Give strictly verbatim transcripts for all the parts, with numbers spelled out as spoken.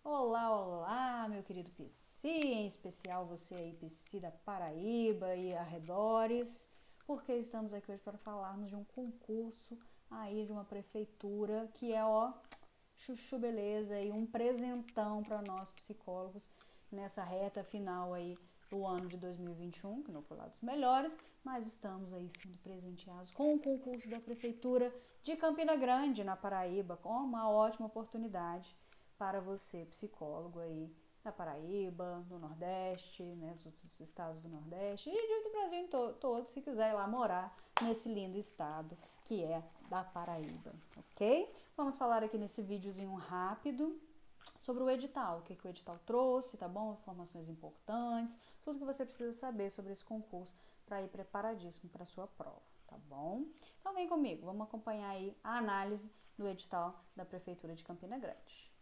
Olá, olá, meu querido Psi, em especial você aí, Psi da Paraíba e arredores, porque estamos aqui hoje para falarmos de um concurso aí de uma prefeitura que é, ó, chuchu beleza e um presentão para nós psicólogos nessa reta final aí do ano de dois mil e vinte e um, que não foi lá dos melhores, mas estamos aí sendo presenteados com o concurso da prefeitura de Campina Grande, na Paraíba, com uma ótima oportunidade para você, psicólogo aí da Paraíba, do Nordeste, né, dos outros estados do Nordeste e do Brasil to todo, se quiser ir lá morar nesse lindo estado que é da Paraíba, ok? Vamos falar aqui nesse videozinho rápido sobre o edital, o que, que o edital trouxe, tá bom? Informações importantes, tudo que você precisa saber sobre esse concurso para ir preparadíssimo para a sua prova, tá bom? Então vem comigo, vamos acompanhar aí a análise do edital da Prefeitura de Campina Grande.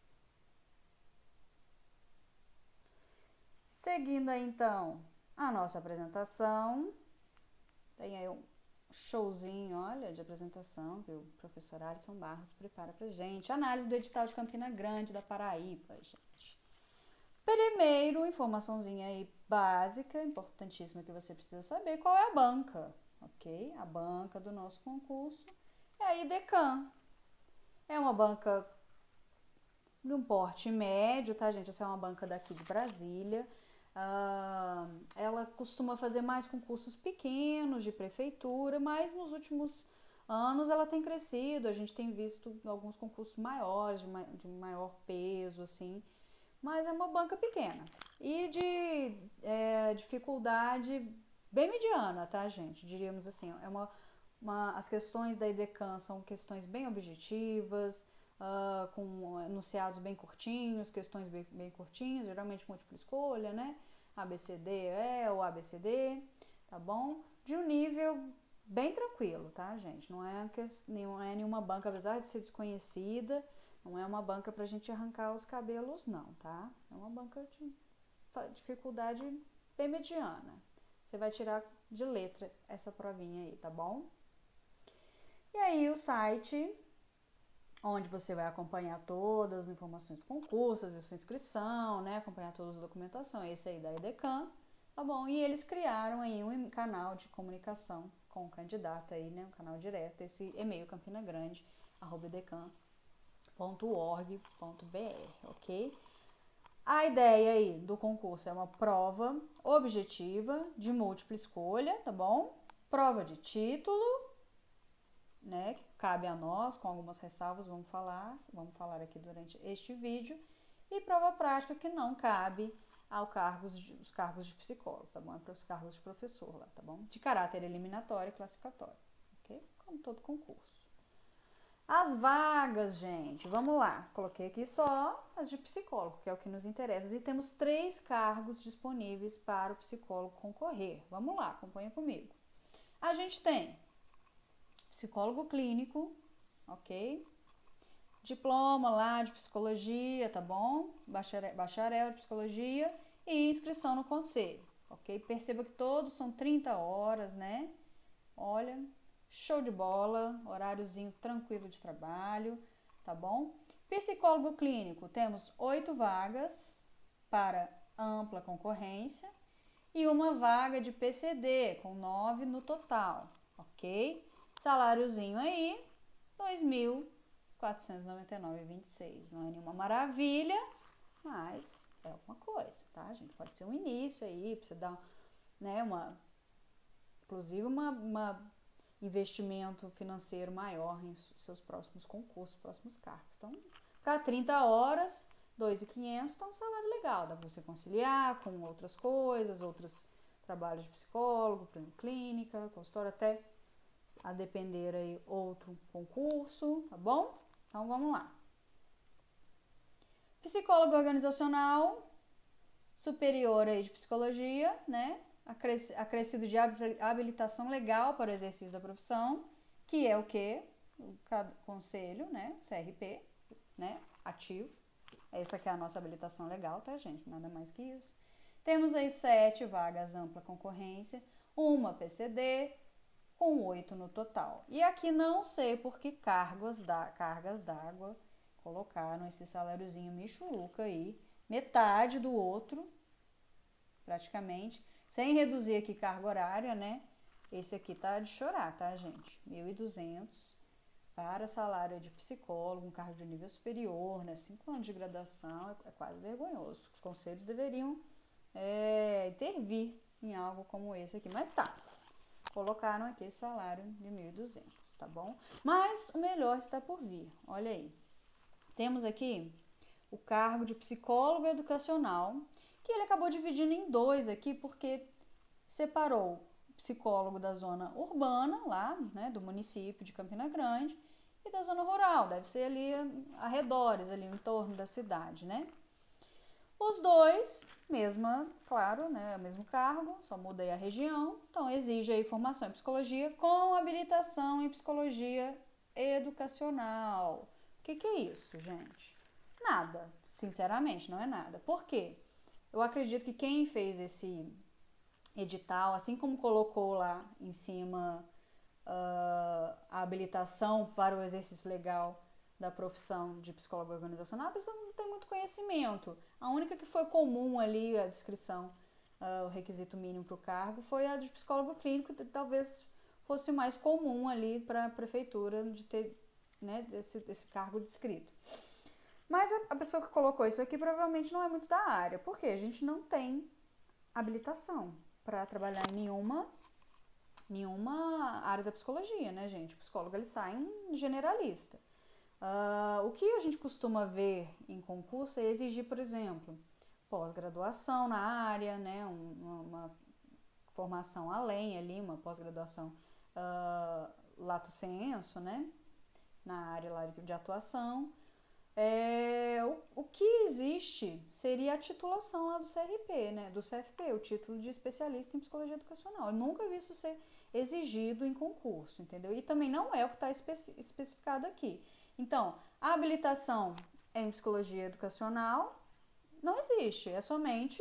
Seguindo aí, então, a nossa apresentação, tem aí um showzinho, olha, de apresentação que o professor Alisson Barros prepara pra gente. Análise do edital de Campina Grande, da Paraíba, gente. Primeiro, informaçãozinha aí básica, importantíssima que você precisa saber, qual é a banca, ok? A banca do nosso concurso é a IDECAM. É uma banca de um porte médio, tá, gente? Essa é uma banca daqui de Brasília. Uh, ela costuma fazer mais concursos pequenos de prefeitura, mas nos últimos anos ela tem crescido, a gente tem visto alguns concursos maiores, de, ma de maior peso, assim, mas é uma banca pequena e de é, dificuldade bem mediana, tá, gente? Diríamos assim, é uma, uma, as questões da IDECAM são questões bem objetivas, Uh, com enunciados bem curtinhos, questões bem, bem curtinhas, geralmente múltipla escolha, né? A B C D é ou A B C D, tá bom? De um nível bem tranquilo, tá, gente? Não é, não é nenhuma banca, apesar de ser desconhecida, não é uma banca pra gente arrancar os cabelos, não, tá? É uma banca de dificuldade bem mediana. Você vai tirar de letra essa provinha aí, tá bom? E aí o site onde você vai acompanhar todas as informações do concurso, a sua inscrição, né, acompanhar toda a documentação, esse aí da IDECAM, tá bom? E eles criaram aí um canal de comunicação com o candidato aí, né, um canal direto, esse e-mail campinagrande arroba idecam ponto org ponto br, ok? A ideia aí do concurso é uma prova objetiva de múltipla escolha, tá bom? Prova de título, né, cabe a nós, com algumas ressalvas, vamos falar, vamos falar aqui durante este vídeo, e prova prática que não cabe aos cargos de, os cargos de psicólogo, tá bom? É para os cargos de professor lá, tá bom? De caráter eliminatório e classificatório, ok? Como todo concurso. As vagas, gente, vamos lá, coloquei aqui só as de psicólogo, que é o que nos interessa, e temos três cargos disponíveis para o psicólogo concorrer. Vamos lá, acompanha comigo. A gente tem psicólogo clínico, ok? Diploma lá de psicologia, tá bom? Bacharel, bacharel de psicologia e inscrição no conselho, ok? Perceba que todos são trinta horas, né? Olha, show de bola, horáriozinho tranquilo de trabalho, tá bom? Psicólogo clínico, temos oito vagas para ampla concorrência e uma vaga de P C D, com nove no total, ok? Saláriozinho aí, dois mil quatrocentos e noventa e nove reais e vinte e seis centavos. Não é nenhuma maravilha, mas é alguma coisa, tá, gente? Pode ser um início aí, pra você dar, né, uma... Inclusive, uma, uma investimento financeiro maior em seus próximos concursos, próximos cargos. Então, para trinta horas, dois mil e quinhentos reais, tá um salário legal. Dá pra você conciliar com outras coisas, outros trabalhos de psicólogo, clínica, consultório, até a depender aí outro concurso, tá bom? Então vamos lá. Psicólogo organizacional, superior aí de psicologia, né? Acrescido de habilitação legal para o exercício da profissão, que é o quê? O conselho, né? C R P, né? Ativo. Essa aqui é a nossa habilitação legal, tá, gente? Nada mais que isso. Temos aí sete vagas ampla concorrência, uma P C D, com oito no total. E aqui não sei por que cargos da, cargas d'água colocaram esse saláriozinho michuruca aí, metade do outro, praticamente, sem reduzir aqui carga horária, né? Esse aqui tá de chorar, tá, gente? mil e duzentos para salário de psicólogo, um cargo de nível superior, né? Cinco anos de graduação, é quase vergonhoso. Os conselhos deveriam é, intervir em algo como esse aqui, mas tá. Colocaram aqui esse salário de mil e duzentos, tá bom? Mas o melhor está por vir, olha aí. Temos aqui o cargo de psicólogo educacional, que ele acabou dividindo em dois aqui, porque separou o psicólogo da zona urbana, lá, né, do município de Campina Grande, e da zona rural, deve ser ali arredores, ali em torno da cidade, né? Os dois, mesma, claro, né, o mesmo cargo, só muda aí a região, então exige aí formação em psicologia com habilitação em psicologia educacional. O que que é isso, gente? Nada, sinceramente, não é nada. Por quê? Eu acredito que quem fez esse edital, assim como colocou lá em cima uh, a habilitação para o exercício legal da profissão de psicólogo organizacional, a pessoa não tem muito conhecimento. A única que foi comum ali, a descrição, uh, o requisito mínimo para o cargo, foi a de psicólogo clínico, que talvez fosse o mais comum ali para a prefeitura de ter, né, esse, esse cargo descrito. Mas a, a pessoa que colocou isso aqui provavelmente não é muito da área, porque a gente não tem habilitação para trabalhar em nenhuma, nenhuma área da psicologia, né, gente? O psicólogo, ele sai em generalista. Uh, o que a gente costuma ver em concurso é exigir, por exemplo, pós-graduação na área, né, uma, uma formação além ali, uma pós-graduação uh, lato sensu, né, na área lá de atuação. É, o, o que existe seria a titulação lá do C R P, né, do C F P, o título de especialista em psicologia educacional. Eu nunca vi isso ser exigido em concurso, entendeu? E também não é o que está especi- especificado aqui. Então, a habilitação em psicologia educacional não existe, é somente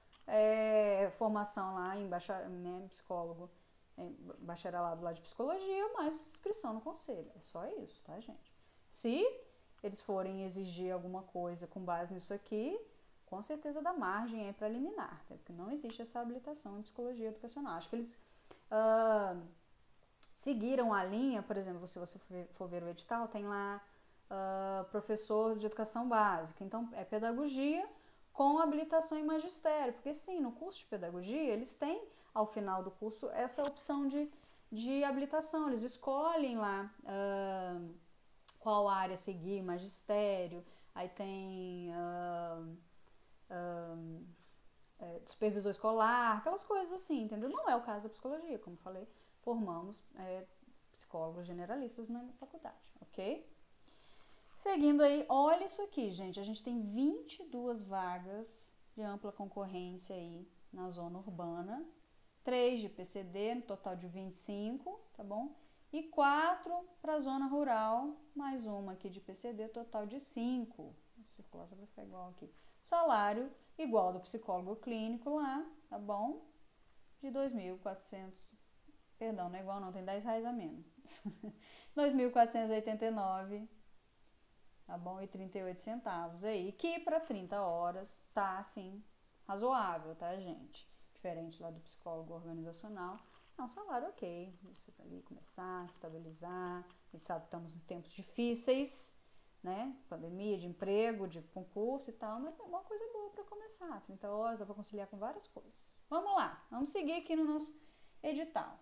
é, formação lá em bachar, né, psicólogo, em bacharelado lá de psicologia, mais inscrição no conselho. É só isso, tá, gente? Se eles forem exigir alguma coisa com base nisso aqui, com certeza dá margem aí para eliminar, tá? Porque não existe essa habilitação em psicologia educacional. Acho que eles uh, seguiram a linha, por exemplo, se você for ver o edital, tem lá uh, professor de educação básica, então é pedagogia com habilitação em magistério, porque sim, no curso de pedagogia, eles têm, ao final do curso, essa opção de, de habilitação, eles escolhem lá uh, qual área seguir, magistério, aí tem uh, uh, é, supervisor escolar, aquelas coisas assim, entendeu? Não é o caso da psicologia, como falei, formamos é, psicólogos generalistas na faculdade, ok? Seguindo aí, olha isso aqui, gente, a gente tem vinte e duas vagas de ampla concorrência aí na zona urbana, três de P C D, no total de vinte e cinco, tá bom? E quatro para a zona rural, mais uma aqui de P C D, total de cinco. Vou circular só para ficar igual aqui. Salário igual do psicólogo clínico lá, tá bom? De dois mil e quatrocentos, perdão, não é igual não, tem dez reais a menos. dois mil quatrocentos e oitenta e nove, tá bom? E trinta e oito centavos aí, que para trinta horas tá, assim, razoável, tá, gente? Diferente lá do psicólogo organizacional. É um salário ok, você vai ali começar, estabilizar, a gente sabe que estamos em tempos difíceis, né, pandemia, de emprego, de concurso e tal, mas é uma coisa boa para começar, trinta horas, dá para conciliar com várias coisas. Vamos lá, vamos seguir aqui no nosso edital.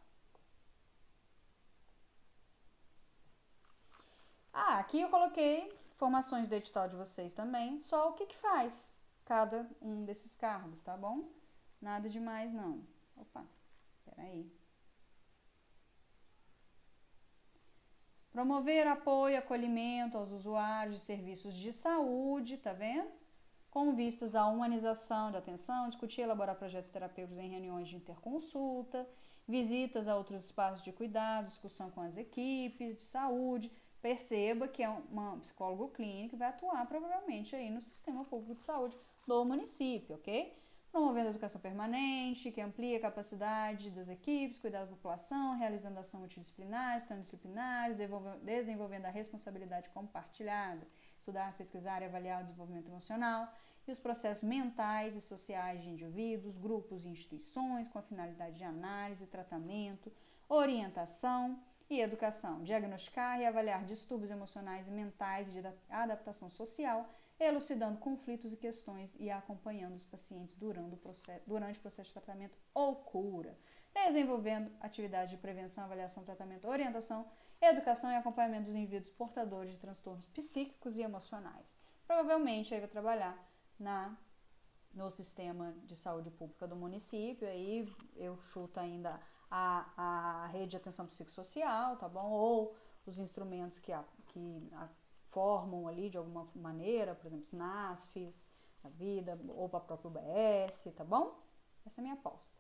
Ah, aqui eu coloquei informações do edital de vocês também, só o que que faz cada um desses cargos, tá bom? Nada demais não. Opa, peraí. Promover apoio e acolhimento aos usuários de serviços de saúde, tá vendo? Com vistas à humanização da atenção, discutir e elaborar projetos terapêuticos em reuniões de interconsulta, visitas a outros espaços de cuidado, discussão com as equipes de saúde. Perceba que é um psicólogo clínico que vai atuar provavelmente aí no sistema público de saúde do município, ok? Promovendo a educação permanente, que amplia a capacidade das equipes, cuidar da população, realizando ação multidisciplinares, transdisciplinares, desenvolvendo a responsabilidade compartilhada. estudar, pesquisar e avaliar o desenvolvimento emocional e os processos mentais e sociais de indivíduos, grupos e instituições com a finalidade de análise, tratamento, orientação e educação, diagnosticar e avaliar distúrbios emocionais e mentais e de adaptação social, elucidando conflitos e questões e acompanhando os pacientes durante o processo, durante o processo de tratamento ou cura, desenvolvendo atividades de prevenção, avaliação, tratamento, orientação, educação e acompanhamento dos indivíduos portadores de transtornos psíquicos e emocionais. Provavelmente aí vai trabalhar na, no sistema de saúde pública do município, aí eu chuto ainda a, a rede de atenção psicossocial, tá bom? Ou os instrumentos que, a, que a, formam ali de alguma maneira, por exemplo, SNASFs, a vida, ou para a própria U B S, tá bom? Essa é a minha aposta.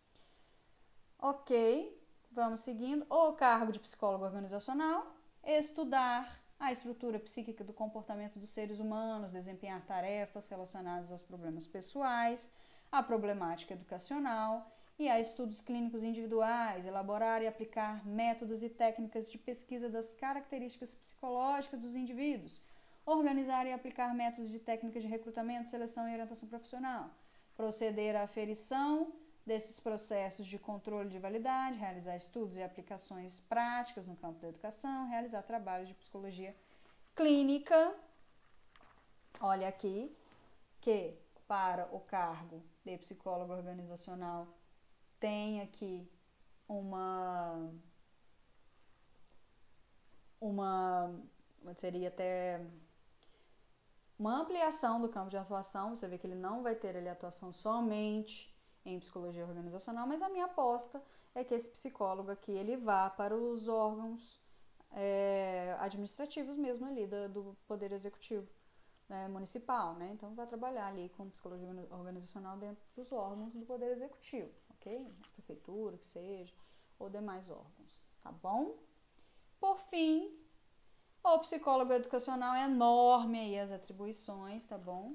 Ok, vamos seguindo. O cargo de psicólogo organizacional, estudar a estrutura psíquica do comportamento dos seres humanos, desempenhar tarefas relacionadas aos problemas pessoais, à problemática educacional e a estudos clínicos individuais, elaborar e aplicar métodos e técnicas de pesquisa das características psicológicas dos indivíduos, organizar e aplicar métodos de técnicas de recrutamento, seleção e orientação profissional, proceder à aferição desses processos de controle de validade, realizar estudos e aplicações práticas no campo da educação, realizar trabalhos de psicologia clínica. Olha aqui que para o cargo de psicólogo organizacional tem aqui uma, uma, seria até uma ampliação do campo de atuação. Você vê que ele não vai ter ali atuação somente em psicologia organizacional, mas a minha aposta é que esse psicólogo aqui, ele vá para os órgãos é, administrativos mesmo ali do, do Poder Executivo, né, municipal, né? Então vai trabalhar ali com psicologia organizacional dentro dos órgãos do Poder Executivo, ok? Prefeitura, que seja, ou demais órgãos, tá bom? Por fim, o psicólogo educacional é enorme aí as atribuições, tá bom?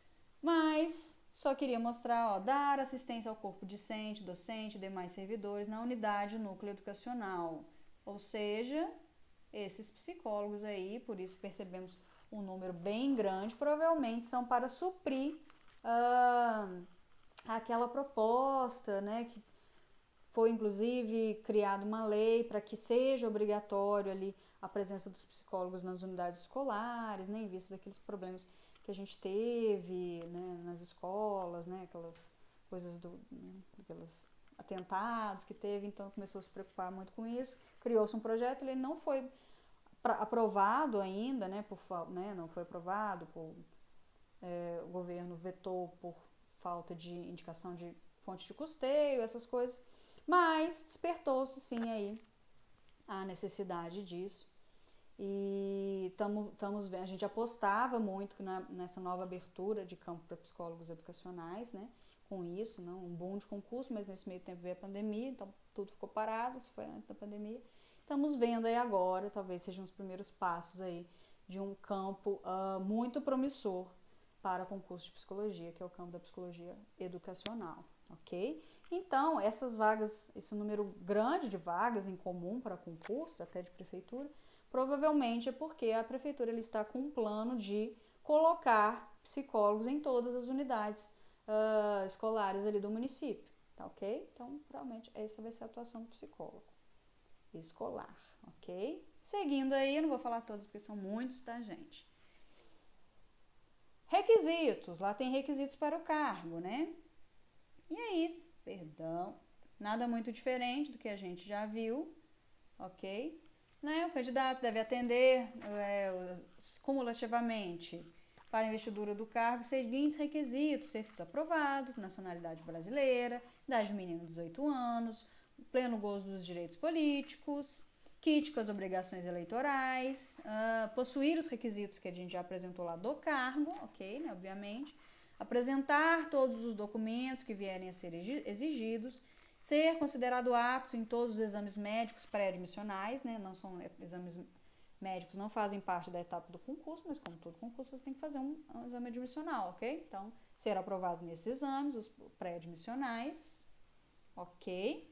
Mas só queria mostrar, ó, dar assistência ao corpo discente, docente e demais servidores na unidade núcleo educacional. Ou seja, esses psicólogos aí, por isso percebemos um número bem grande, provavelmente são para suprir ah, aquela proposta, né, que foi inclusive criada uma lei para que seja obrigatório ali a presença dos psicólogos nas unidades escolares, né, em vista daqueles problemas que a gente teve, né, nas escolas, né, aquelas coisas do, né, aqueles atentados que teve, então começou a se preocupar muito com isso, criou-se um projeto, ele não foi pra, aprovado ainda, né, por, né, não foi aprovado, por, é, o governo vetou por falta de indicação de fonte de custeio, essas coisas, mas despertou-se sim aí a necessidade disso. E tamo, tamos, a gente apostava muito na, nessa nova abertura de campo para psicólogos educacionais, né? Com isso, não, um boom de concurso, mas nesse meio tempo veio a pandemia, então tudo ficou parado, isso foi antes da pandemia. Estamos vendo aí agora, talvez sejam os primeiros passos aí de um campo uh, muito promissor para concurso de psicologia, que é o campo da psicologia educacional, ok? Então, essas vagas, esse número grande de vagas em comum para concursos, até de prefeitura, provavelmente é porque a prefeitura ele está com um plano de colocar psicólogos em todas as unidades uh, escolares ali do município, tá ok? Então, provavelmente essa vai ser a atuação do psicólogo escolar, ok? Seguindo aí, eu não vou falar todos porque são muitos, tá, gente? Requisitos, lá tem requisitos para o cargo, né? E aí, perdão, nada muito diferente do que a gente já viu, ok? Né? O candidato deve atender é, cumulativamente para a investidura do cargo os seguintes requisitos: ser sido aprovado, nacionalidade brasileira, idade mínima de dezoito anos, pleno gozo dos direitos políticos, kit com as obrigações eleitorais, uh, possuir os requisitos que a gente já apresentou lá do cargo, ok, né, obviamente, apresentar todos os documentos que vierem a ser exigidos, ser considerado apto em todos os exames médicos pré-admissionais, né? Não são exames médicos, não fazem parte da etapa do concurso, mas como todo concurso você tem que fazer um, um exame admissional, ok? Então, ser aprovado nesses exames, os pré-admissionais, ok?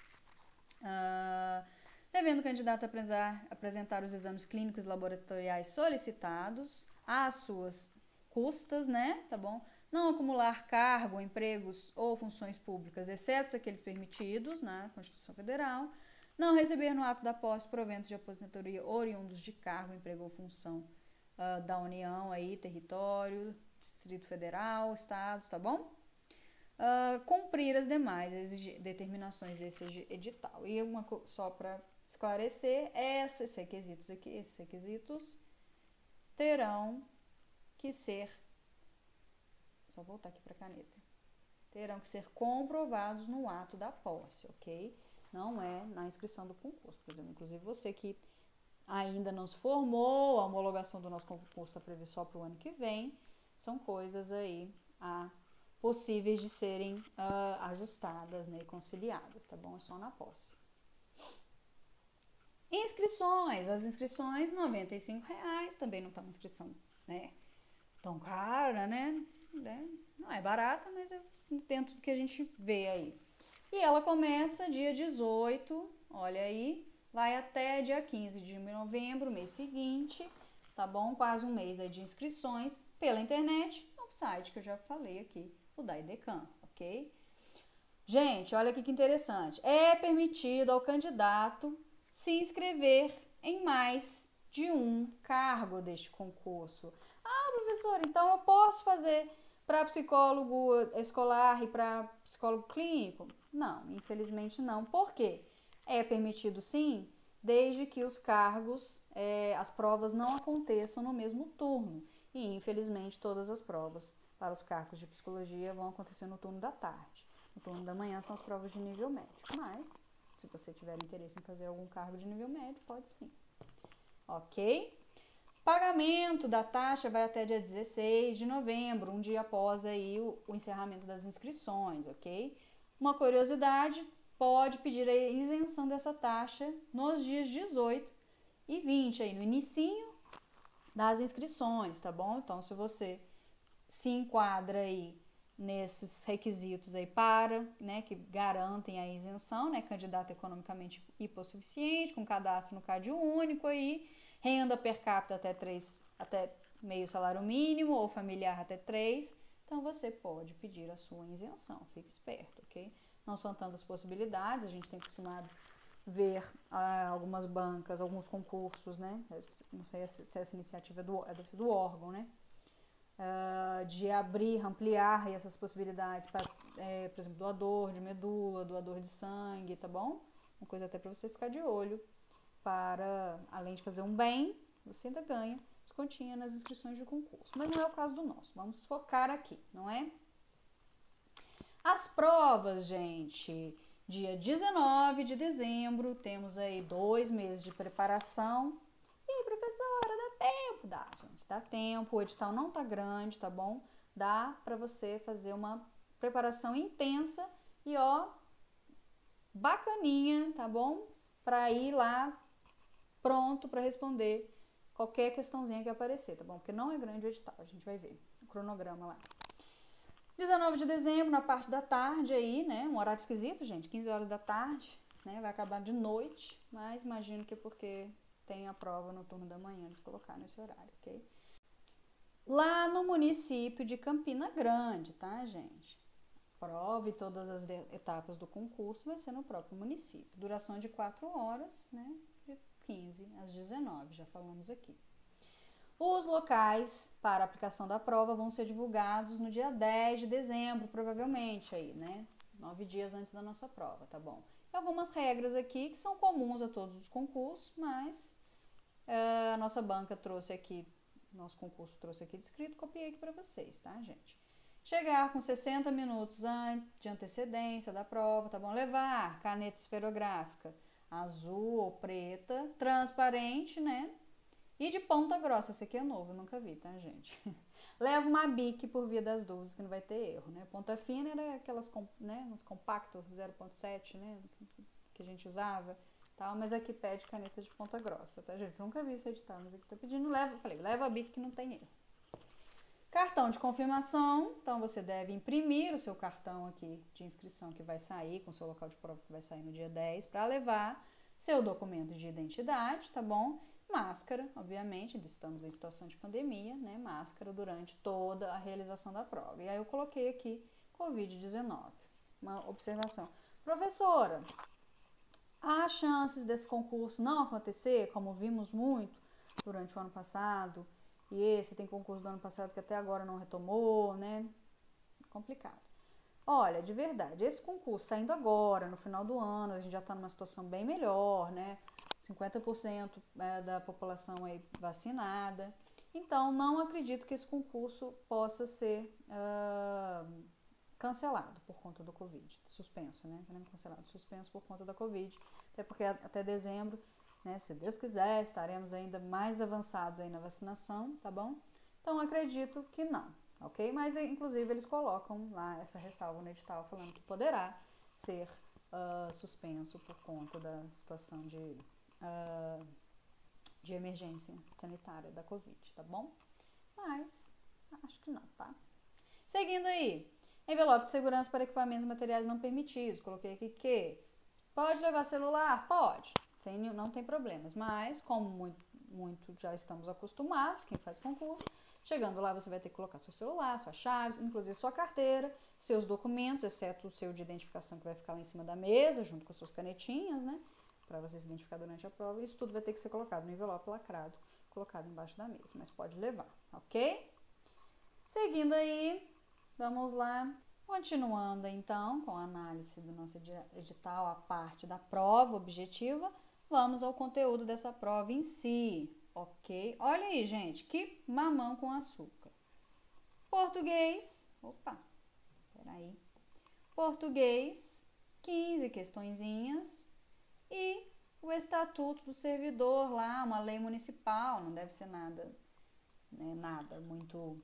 Uh, devendo o candidato apresentar, apresentar os exames clínicos e laboratoriais solicitados, às suas custas, né, tá bom? Não acumular cargo, empregos ou funções públicas, exceto aqueles permitidos na Constituição Federal. Não receber no ato da posse proventos de aposentadoria oriundos de cargo, emprego ou função uh, da União, aí, território, Distrito Federal, estados, tá bom? Uh, cumprir as demais determinações desse edital. E uma só para esclarecer, esses requisitos aqui, esses requisitos terão que ser, só voltar aqui para a caneta, terão que ser comprovados no ato da posse, ok? Não é na inscrição do concurso. Por exemplo, inclusive você que ainda não se formou, a homologação do nosso concurso está prevista só para o ano que vem, são coisas aí a, possíveis de serem uh, ajustadas, né, e conciliadas, tá bom? É só na posse. Inscrições, as inscrições noventa e cinco reais, também não tá uma inscrição, né, tão cara, né, né? Não é barata, mas é dentro do que a gente vê aí. E ela começa dia dezoito, olha aí, vai até dia quinze de novembro, mês seguinte, tá bom? Quase um mês aí de inscrições pela internet, no site que eu já falei aqui, o da Edecam, ok? Gente, olha aqui que interessante. É permitido ao candidato se inscrever em mais de um cargo deste concurso. Ah, professor, então eu posso fazer para psicólogo escolar e para psicólogo clínico? Não, infelizmente não. Por quê? É permitido sim, desde que os cargos, é, as provas não aconteçam no mesmo turno. E infelizmente todas as provas para os cargos de psicologia vão acontecer no turno da tarde. No turno da manhã são as provas de nível médio. Mas, se você tiver interesse em fazer algum cargo de nível médio, pode sim. Ok? Pagamento da taxa vai até dia dezesseis de novembro, um dia após aí o, o encerramento das inscrições, ok? Uma curiosidade, pode pedir a isenção dessa taxa nos dias dezoito e vinte, aí no inicinho das inscrições, tá bom? Então, se você se enquadra aí nesses requisitos aí para, né, que garantem a isenção, né, candidato economicamente hipossuficiente, com cadastro no Cade único aí, renda per capita até três, até meio salário mínimo ou familiar até três, então você pode pedir a sua isenção, fique esperto, ok? Não são tantas possibilidades, a gente tem acostumado ver ah, algumas bancas, alguns concursos, né? Não sei se essa iniciativa é do, é do órgão, né? Uh, de abrir, ampliar essas possibilidades para, é, por exemplo, doador de medula, doador de sangue, tá bom? Uma coisa até para você ficar de olho, para, além de fazer um bem, você ainda ganha descontinho nas inscrições de concurso. Mas não é o caso do nosso, vamos focar aqui, não é? As provas, gente, dia dezenove de dezembro, temos aí dois meses de preparação. E aí, professora, dá tempo? Dá, gente, dá tempo, o edital não tá grande, tá bom? Dá pra você fazer uma preparação intensa e, ó, bacaninha, tá bom? Pra ir lá pronto pra responder qualquer questãozinha que aparecer, tá bom? Porque não é grande o edital, a gente vai ver o cronograma lá. dezenove de dezembro, na parte da tarde aí, né? Um horário esquisito, gente, quinze horas da tarde, né? Vai acabar de noite, mas imagino que é porque tem a prova no turno da manhã, eles colocaram nesse horário, ok? Lá no município de Campina Grande, tá, gente? Prova e todas as etapas do concurso vai ser no próprio município. Duração de quatro horas, né? De quinze às dezenove, já falamos aqui. Os locais para a aplicação da prova vão ser divulgados no dia dez de dezembro, provavelmente aí, né? Nove dias antes da nossa prova, tá bom? E algumas regras aqui que são comuns a todos os concursos, mas uh, a nossa banca trouxe aqui, nosso concurso trouxe aqui descrito, copiei aqui para vocês, tá, gente? Chegar com sessenta minutos de antecedência da prova, tá bom? Levar caneta esferográfica azul ou preta, transparente, né? E de ponta grossa, esse aqui é novo, eu nunca vi, tá, gente? Leva uma bique por via das dúvidas, que não vai ter erro, né? Ponta fina era aquelas, né, uns compactos zero ponto sete, né, que a gente usava, tal, mas aqui pede caneta de ponta grossa, tá, gente? Nunca vi isso editar, mas aqui tá pedindo, leva, falei, leva a bique que não tem erro. Cartão de confirmação, então você deve imprimir o seu cartão aqui de inscrição que vai sair, com o seu local de prova que vai sair no dia dez, para levar seu documento de identidade, tá bom? Máscara, obviamente, estamos em situação de pandemia, né? Máscara durante toda a realização da prova. E aí eu coloquei aqui covid dezenove. Uma observação. Professora, há chances desse concurso não acontecer, como vimos muito durante o ano passado, e esse tem concurso do ano passado que até agora não retomou, né? Complicado. Olha, de verdade, esse concurso saindo agora, no final do ano, a gente já está numa situação bem melhor, né? cinquenta por cento da população aí vacinada. Então, não acredito que esse concurso possa ser uh, cancelado por conta do Covid. Suspenso, né? Não cancelado, suspenso por conta da Covid. Até porque até dezembro, né, se Deus quiser, estaremos ainda mais avançados aí na vacinação, tá bom? Então, acredito que não, ok? Mas, inclusive, eles colocam lá essa ressalva no edital falando que poderá ser uh, suspenso por conta da situação de, uh, de emergência sanitária da Covid, tá bom? Mas, acho que não, tá? Seguindo aí, envelope de segurança para equipamentos e materiais não permitidos. Coloquei aqui que pode levar celular? Pode, sem, não tem problemas. Mas, como muito, muito já estamos acostumados, quem faz concurso, chegando lá você vai ter que colocar seu celular, suas chaves, inclusive sua carteira, seus documentos, exceto o seu de identificação que vai ficar lá em cima da mesa, junto com as suas canetinhas, né? Para você se identificar durante a prova. Isso tudo vai ter que ser colocado no envelope lacrado, colocado embaixo da mesa, mas pode levar, ok? Seguindo aí, vamos lá. Continuando então com a análise do nosso edital, a parte da prova objetiva, vamos ao conteúdo dessa prova em si, ok? Olha aí, gente, que mamão com açúcar. Português, opa, peraí. Português, quinze questõezinhas e o Estatuto do Servidor lá, uma lei municipal, não deve ser nada, né, nada muito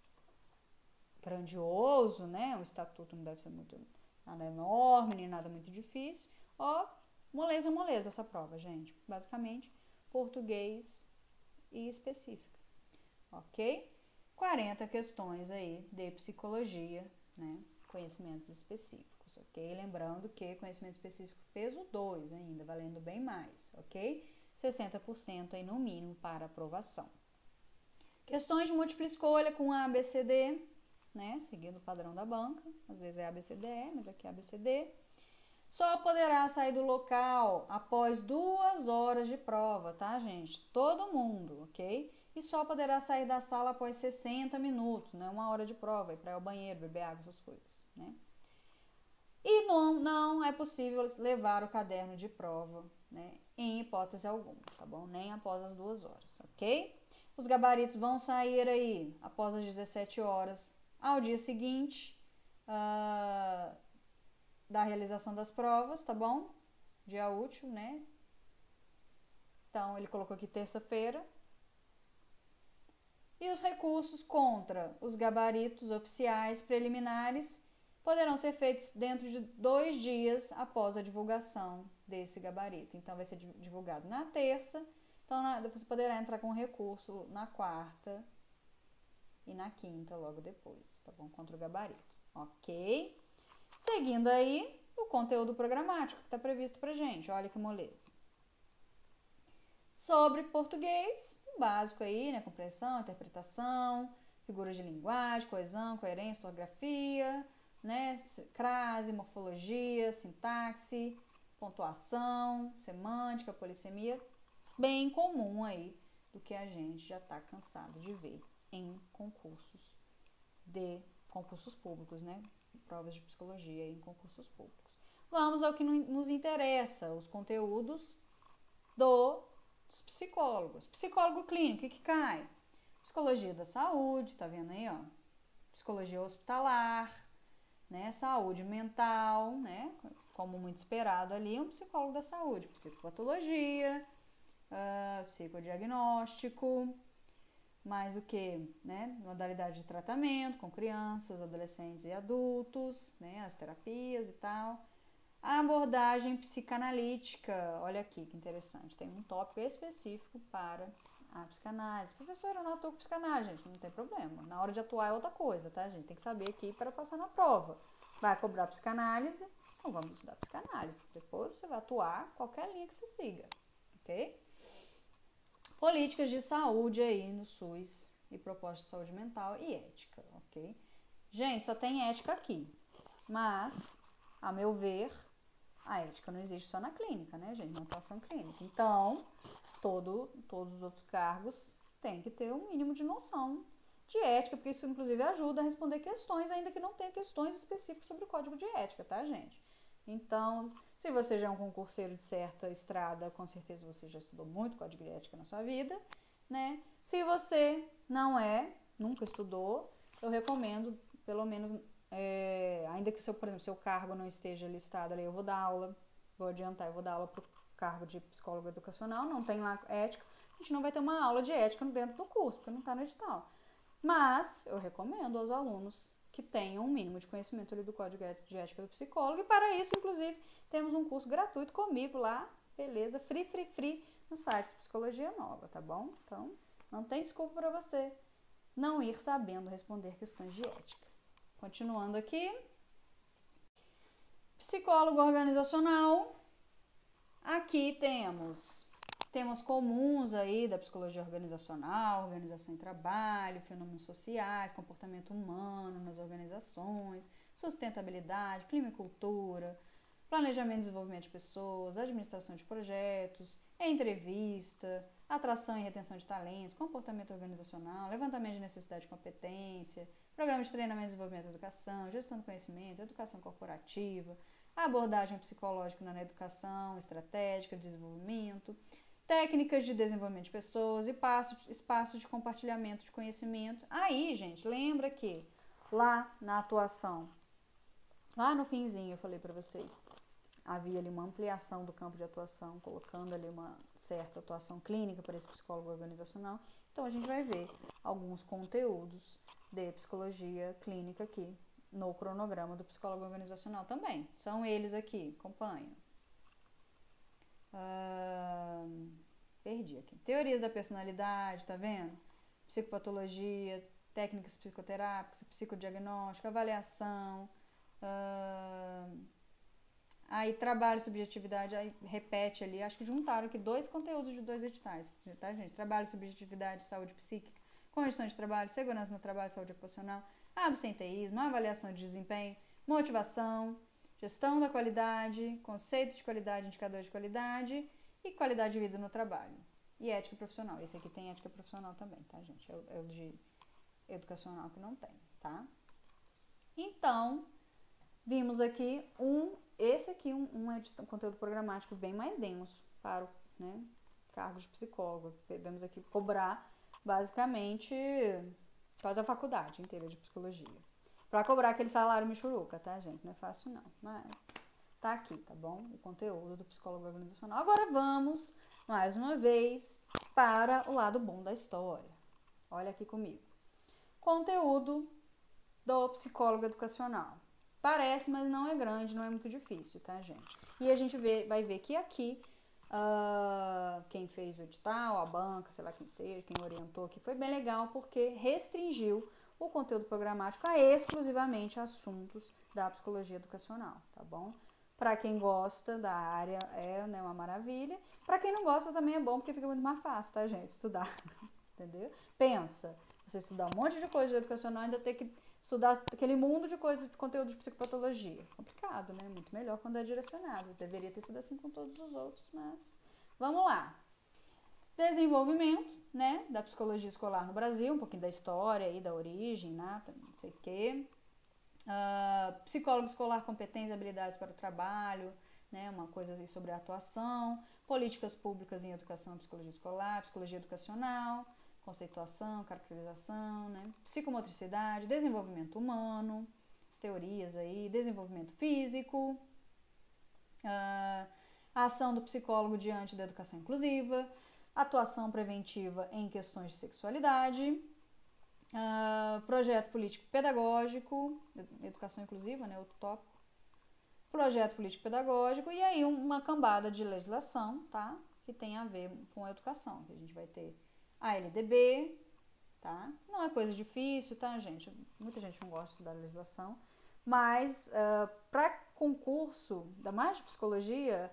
grandioso, né? O estatuto não deve ser muito nada enorme, nem nada muito difícil. Ó, moleza, moleza essa prova, gente. Basicamente, português e específica, ok? quarenta questões aí de psicologia, né? Conhecimentos específicos, ok? Lembrando que conhecimento específico peso dois ainda, valendo bem mais, ok? sessenta por cento aí no mínimo para aprovação. Questões de múltipla escolha com A, B, C, D, né, seguindo o padrão da banca, às vezes é A B C D E, mas aqui é A B C D. Só poderá sair do local após duas horas de prova, tá, gente? Todo mundo, ok? E só poderá sair da sala após sessenta minutos, né? Uma hora de prova, ir para o banheiro, beber água, essas coisas, né? E não, não é possível levar o caderno de prova, né? Em hipótese alguma, tá bom? Nem após as duas horas, ok? Os gabaritos vão sair aí após as dezessete horas ao dia seguinte uh, da realização das provas, tá bom? Dia útil, né? Então, ele colocou aqui terça-feira. E os recursos contra os gabaritos oficiais preliminares poderão ser feitos dentro de dois dias após a divulgação desse gabarito. Então, vai ser divulgado na terça. Então, você poderá entrar com recurso na quarta e na quinta, logo depois, tá bom? Contra o gabarito, ok? Seguindo aí, o conteúdo programático que está previsto pra gente, olha que moleza. Sobre português, o básico aí, né? Compreensão, interpretação, figuras de linguagem, coesão, coerência, ortografia, né? Crase, morfologia, sintaxe, pontuação, semântica, polissemia, bem comum aí do que a gente já tá cansado de ver em concursos de concursos públicos, né? Provas de psicologia em concursos públicos. Vamos ao que nos interessa, os conteúdos do, dos psicólogos. Psicólogo clínico, o que, que cai? Psicologia da saúde, tá vendo aí, ó? Psicologia hospitalar, né? Saúde mental, né? Como muito esperado ali, um psicólogo da saúde. Psicopatologia, uh, psicodiagnóstico, mais o que, né? Modalidade de tratamento com crianças, adolescentes e adultos, né? As terapias e tal. A abordagem psicanalítica, olha aqui que interessante, tem um tópico específico para a psicanálise. Professora, eu não atuo com psicanálise, gente, não tem problema. Na hora de atuar é outra coisa, tá, gente? Tem que saber aqui para passar na prova. Vai cobrar psicanálise, então vamos estudar psicanálise. Depois você vai atuar qualquer linha que você siga, ok? políticas de saúde aí no SUS e propostas de saúde mental e ética, ok? Gente, só tem ética aqui, mas, a meu ver, a ética não existe só na clínica, né, gente? Na atuação clínica. Então, todo, todos os outros cargos têm que ter um mínimo de noção de ética, porque isso, inclusive, ajuda a responder questões, ainda que não tenha questões específicas sobre o código de ética, tá, gente? Então, se você já é um concurseiro de certa estrada, com certeza você já estudou muito código de ética na sua vida, né? Se você não é, nunca estudou, eu recomendo, pelo menos, é, ainda que, seu, por exemplo, seu cargo não esteja listado ali, eu vou dar aula, vou adiantar, eu vou dar aula para o cargo de psicólogo educacional, não tem lá ética, a gente não vai ter uma aula de ética dentro do curso, porque não está no edital. Mas eu recomendo aos alunos que tenham um mínimo de conhecimento ali do código de ética do psicólogo, e para isso, inclusive, temos um curso gratuito comigo lá, beleza, free, free, free, no site de Psicologia Nova, tá bom? Então, não tem desculpa para você não ir sabendo responder questões de ética. Continuando aqui, psicólogo organizacional, aqui temos temas comuns aí da psicologia organizacional, organização em trabalho, fenômenos sociais, comportamento humano nas organizações, sustentabilidade, clima e cultura, planejamento e desenvolvimento de pessoas, administração de projetos, entrevista, atração e retenção de talentos, comportamento organizacional, levantamento de necessidade de competência, programa de treinamento e desenvolvimento da educação, gestão do conhecimento, educação corporativa, abordagem psicológica na educação, estratégica de desenvolvimento, técnicas de desenvolvimento de pessoas e espaços de compartilhamento de conhecimento. Aí, gente, lembra que lá na atuação, lá no finzinho eu falei para vocês, havia ali uma ampliação do campo de atuação, colocando ali uma certa atuação clínica para esse psicólogo organizacional. Então, a gente vai ver alguns conteúdos de psicologia clínica aqui no cronograma do psicólogo organizacional também. São eles aqui, acompanham. Uh, perdi aqui. Teorias da personalidade, tá vendo? Psicopatologia, técnicas psicoterápicas, psicodiagnóstico, avaliação. Uh, aí trabalho e subjetividade, aí repete ali. Acho que juntaram aqui dois conteúdos de dois editais, tá, gente? Trabalho, subjetividade, saúde psíquica, condição de trabalho, segurança no trabalho, saúde ocupacional, absenteísmo, avaliação de desempenho, motivação, gestão da qualidade, conceito de qualidade, indicador de qualidade e qualidade de vida no trabalho. E ética profissional. Esse aqui tem ética profissional também, tá, gente? É o, é o de educacional que não tem, tá? Então, vimos aqui um, esse aqui, um, um, um conteúdo programático bem mais denso para o, né, cargo de psicólogo. Vamos aqui cobrar, basicamente, quase a faculdade inteira de psicologia. Pra cobrar aquele salário michuruca, tá, gente? Não é fácil, não. Mas tá aqui, tá bom? O conteúdo do psicólogo organizacional. Agora vamos, mais uma vez, para o lado bom da história. Olha aqui comigo. Conteúdo do psicólogo educacional. Parece, mas não é grande, não é muito difícil, tá, gente? E a gente vê, vai ver que aqui, uh, quem fez o edital, a banca, sei lá quem seja, quem orientou aqui, foi bem legal, porque restringiu o conteúdo programático a exclusivamente assuntos da psicologia educacional, tá bom? Para quem gosta da área é, né, uma maravilha. Para quem não gosta também é bom, porque fica muito mais fácil, tá, gente? Estudar, entendeu? Pensa, você estudar um monte de coisa de educacional, ainda ter que estudar aquele mundo de coisas, de conteúdo de psicopatologia. Complicado, né? Muito melhor quando é direcionado. Deveria ter sido assim com todos os outros, mas vamos lá. Desenvolvimento, né, da psicologia escolar no Brasil, um pouquinho da história e da origem, né, não sei o quê. Uh, psicólogo escolar, competências e habilidades para o trabalho, né, uma coisa aí sobre a atuação. Políticas públicas em educação e psicologia escolar, psicologia educacional, conceituação, caracterização, né, psicomotricidade, desenvolvimento humano, as teorias aí, desenvolvimento físico, uh, a ação do psicólogo diante da educação inclusiva, atuação preventiva em questões de sexualidade, uh, projeto político-pedagógico, educação inclusiva, né, outro tópico, projeto político-pedagógico e aí uma cambada de legislação, tá, que tem a ver com a educação, que a gente vai ter a L D B, tá, não é coisa difícil, tá, gente, muita gente não gosta de estudar legislação, mas uh, para concurso, da mais de psicologia,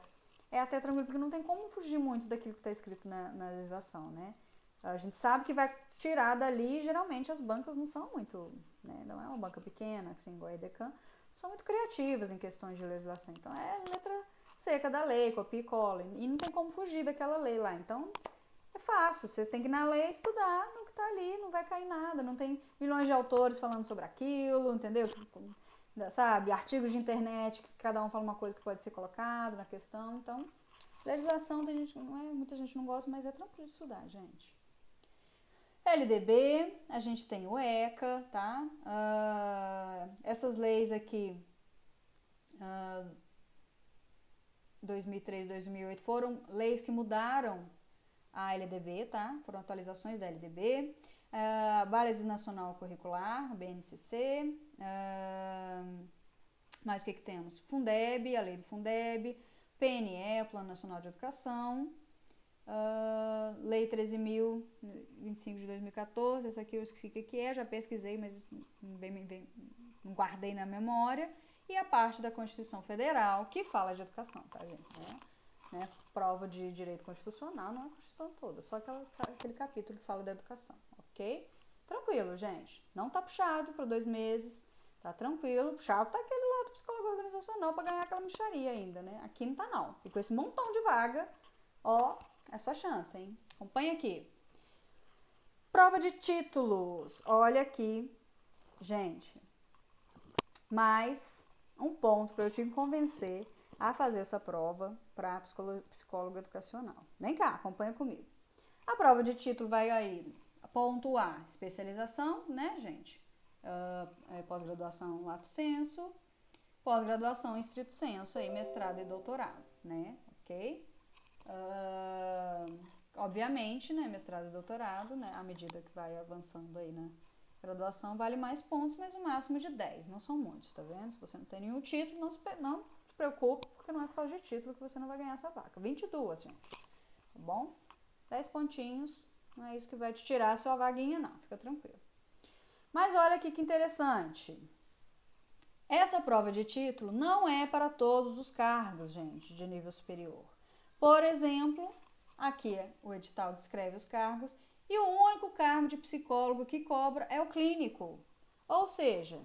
é até tranquilo, porque não tem como fugir muito daquilo que está escrito na, na legislação, né? A gente sabe que vai tirar dali, geralmente as bancas não são muito, né? Não é uma banca pequena, assim, igual a EDECAN, são muito criativas em questões de legislação. Então, é letra seca da lei, copia e cola, e não tem como fugir daquela lei lá. Então, é fácil, você tem que ir na lei estudar no que tá ali, não vai cair nada, não tem milhões de autores falando sobre aquilo, entendeu? Sabe, artigos de internet que cada um fala uma coisa que pode ser colocado na questão. Então, legislação tem gente, não é, muita gente não gosta, mas é tranquilo de estudar, gente. L D B, a gente tem o ECA, tá? Uh, essas leis aqui, uh, dois mil e três, dois mil e oito, foram leis que mudaram a L D B, tá? Foram atualizações da L D B. Uh, Base Nacional Curricular, B N C C. Uh, mais o que que temos? Fundeb, a lei do Fundeb. P N E, Plano Nacional de Educação. Uh, lei treze mil e vinte e cinco de dois mil e quatorze, essa aqui eu esqueci o que, que é, já pesquisei, mas não, vem, vem, não guardei na memória. E a parte da Constituição Federal, que fala de educação, tá, gente? É, né? Prova de direito constitucional, não é a Constituição toda, só aquela, aquele capítulo que fala da educação, ok? Tranquilo, gente. Não tá puxado para dois meses, tá tranquilo. Puxado tá aquele lado psicólogo organizacional para ganhar aquela mixaria ainda, né? Aqui não tá, não. E com esse montão de vaga, ó, é sua chance, hein? Acompanha aqui. Prova de títulos. Olha aqui, gente. Mais um ponto para eu te convencer a fazer essa prova para psicólogo educacional. Vem cá, acompanha comigo. A prova de título vai aí, ponto A, especialização, né, gente? Uh, é, pós-graduação lato sensu, pós-graduação em estrito sensu, aí, mestrado e doutorado, né? Ok? Uh, obviamente, né, mestrado e doutorado, né, à medida que vai avançando aí na graduação, vale mais pontos, mas o máximo de dez, não são muitos, tá vendo? Se você não tem nenhum título, não se, não se preocupe, porque não é por causa de título que você não vai ganhar essa vaca. vinte e dois, gente, tá bom? dez pontinhos, não é isso que vai te tirar a sua vaguinha, não, fica tranquilo. Mas olha aqui que interessante. Essa prova de título não é para todos os cargos, gente, de nível superior. Por exemplo, aqui o edital descreve os cargos e o único cargo de psicólogo que cobra é o clínico. Ou seja,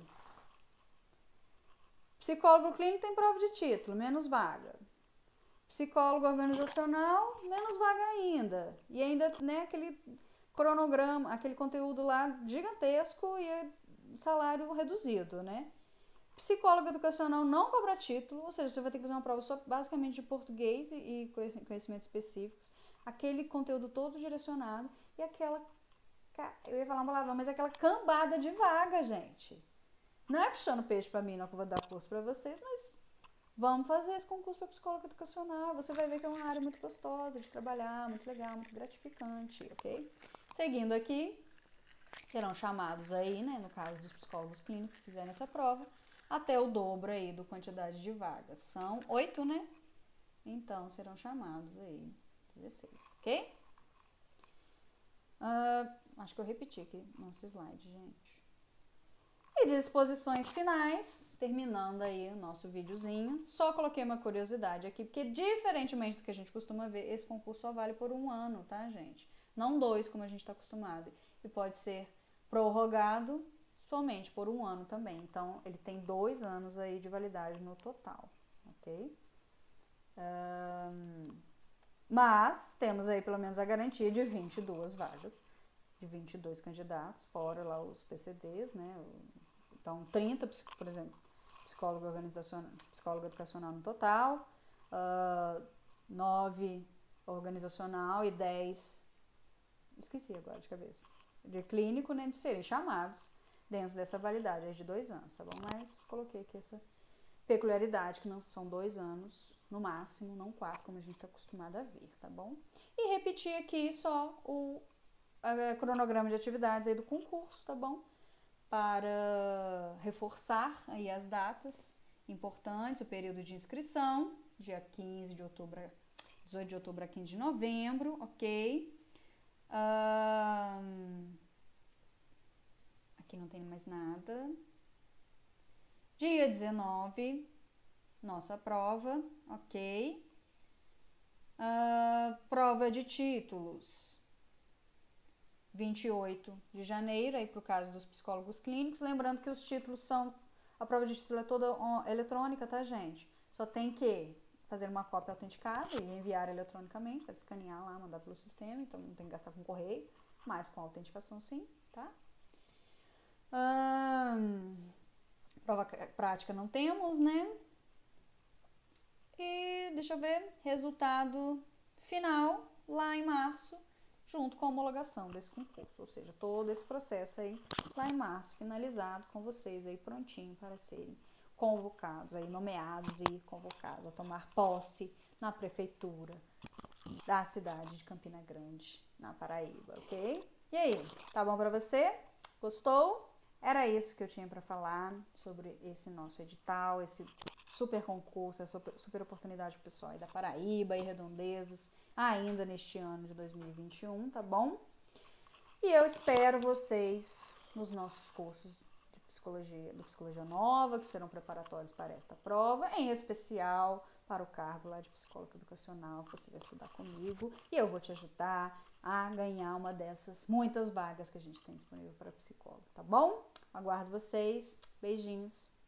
psicólogo clínico tem prova de título, menos vaga. Psicólogo organizacional, menos vaga ainda. E ainda, né, aquele cronograma, aquele conteúdo lá gigantesco e salário reduzido, né? Psicólogo educacional não cobra título, ou seja, você vai ter que fazer uma prova só basicamente de português e conhecimentos específicos, aquele conteúdo todo direcionado e aquela, eu ia falar uma palavra, mas aquela cambada de vaga, gente. Não é puxando peixe pra mim, não que eu vou dar curso pra vocês, mas vamos fazer esse concurso para psicólogo educacional, você vai ver que é uma área muito gostosa de trabalhar, muito legal, muito gratificante, ok? Seguindo aqui, serão chamados aí, né, no caso dos psicólogos clínicos que fizerem essa prova, até o dobro aí do quantidade de vagas. São oito, né? Então, serão chamados aí dezesseis, ok? Uh, acho que eu repeti aqui nosso slide, gente. E disposições finais, terminando aí o nosso videozinho. Só coloquei uma curiosidade aqui, porque diferentemente do que a gente costuma ver, esse concurso só vale por um ano, tá, gente? Não dois, como a gente está acostumado. E pode ser prorrogado somente por um ano também. Então, ele tem dois anos aí de validade no total, ok? Um, mas, temos aí pelo menos a garantia de vinte e duas vagas, de vinte e dois candidatos, fora lá os P C Ds, né? Então, trinta, por exemplo, psicólogo organizacional, psicólogo educacional no total, uh, nove organizacional e dez, esqueci agora de cabeça, de clínico, né, de serem chamados dentro dessa validade aí de dois anos, tá bom? Mas coloquei aqui essa peculiaridade, que não são dois anos no máximo, não quatro, como a gente está acostumado a ver, tá bom? E repetir aqui só o a, cronograma de atividades aí do concurso, tá bom? Para reforçar aí as datas importantes, o período de inscrição, dia quinze de outubro, dezoito de outubro a quinze de novembro, ok? Um, aqui não tem mais nada. Dia dezenove, nossa prova, ok? Uh, prova de títulos, vinte e oito de janeiro, aí pro caso dos psicólogos clínicos. Lembrando que os títulos são, a prova de título é toda eletrônica, tá, gente? Só tem que fazer uma cópia autenticada e enviar eletronicamente, deve escanear lá, mandar pelo sistema, então não tem que gastar com correio, mas com autenticação sim, tá? Hum, prova prática não temos, né? E deixa eu ver, resultado final lá em março, junto com a homologação desse concurso, ou seja, todo esse processo aí lá em março, finalizado com vocês aí prontinho para serem convocados, aí nomeados e convocados a tomar posse na prefeitura da cidade de Campina Grande, na Paraíba, ok? E aí, tá bom para você? Gostou? Era isso que eu tinha para falar sobre esse nosso edital, esse super concurso, essa super, super oportunidade pro pessoal aí da Paraíba e redondezas, ainda neste ano de dois mil e vinte e um, tá bom? E eu espero vocês nos nossos cursos de psicologia, do Psicologia Nova, que serão preparatórios para esta prova, em especial para o cargo lá de psicólogo educacional, que você vai estudar comigo, e eu vou te ajudar a ganhar uma dessas muitas vagas que a gente tem disponível para psicólogo, tá bom? Aguardo vocês. Beijinhos.